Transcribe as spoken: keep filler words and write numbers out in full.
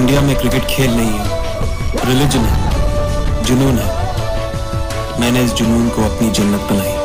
India में cricket खेल नहीं है, रिलीजन है, जुनून है। मैंने इस जुनून को अपनी जन्नत बनाई।